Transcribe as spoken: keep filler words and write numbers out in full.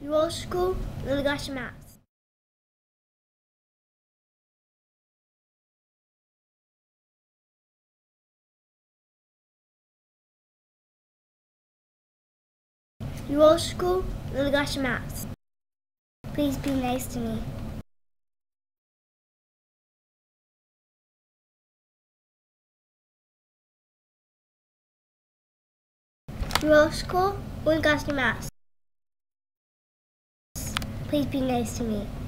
Yoroshiku Onegaishimasu. Yoroshiku Onegaishimasu. Please be nice to me. Yoroshiku Onegaishimasu. Please be nice to me.